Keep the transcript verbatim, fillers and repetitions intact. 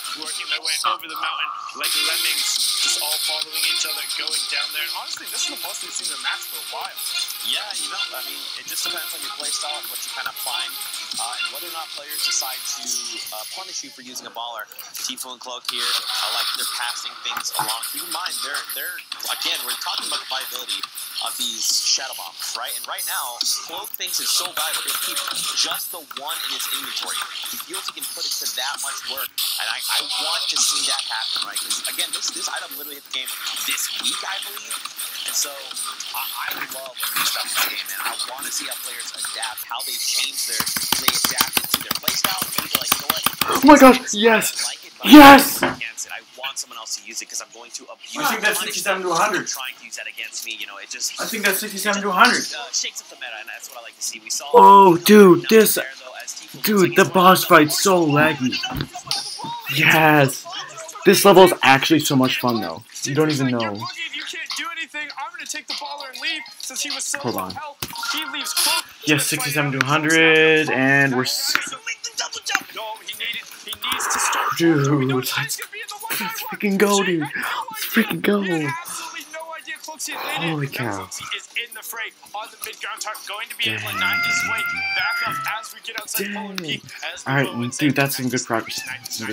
working their way over the mountain like lemmings, just all following each other, going down there. And honestly, this is the most we've seen in the match for a while. Yeah, you know, I mean, it just depends on your play style and what you kind of find, uh, and whether or not players decide to uh, punish you for using a baller. Tifo and Cloak here, I like they're passing things along. Keep in mind, they're, they're again, we're talking about the viability of these Shadow Bombs, right? And right now, Cloak thinks it's so valuable to keep just the one in his inventory. He feels he can put it to that much work, and I, I want to see that happen, right? Because, again, this, this item literally hit the game this week, I believe. And so, I, I love when new stuff in this game, man. I want to see how players adapt, how they change their, they adapt it to their playstyle. Maybe they're like, you know what? Oh my gosh, yes! Like it, Yes! Against it. I want someone else to use it because I'm going to abuse it. I think that's sixty-seven to one hundred. Trying to use that against me, you know, it just... I think that's sixty-seven to one hundred. Uh, shakes up the meta, and that's what I like to see. We saw... Oh, dude, this... Dude, the boss fight's so laggy. Yes! This level is actually so much fun, though. You don't even know. Hold on. Yes, sixty-seven to one hundred, and we're... Dude, let's freaking go, dude. Let's freaking go. Holy cow. Dang. Alright, dude, that's some good progress. Some good